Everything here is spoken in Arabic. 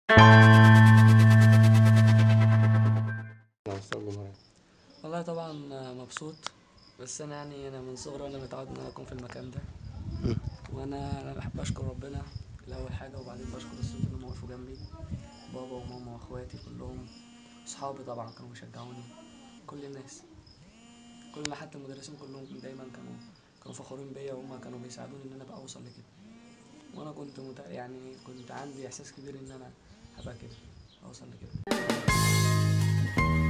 والله طبعا مبسوط. بس انا من صغري وانا متعود ان انا اكون في المكان ده. وانا بحب اشكر ربنا الاول حاجه، وبعدين بشكر الصوت انهم وقفوا جنبي، بابا وماما واخواتي كلهم، اصحابي طبعا كانوا بيشجعوني، كل الناس، كل حتى المدرسين كلهم دايما كانوا فخورين بيا، وهم كانوا بيساعدوني ان انا ابقى اوصل لكده. وانا كنت عندي احساس كبير ان انا هبقى كده، اوصل لكده.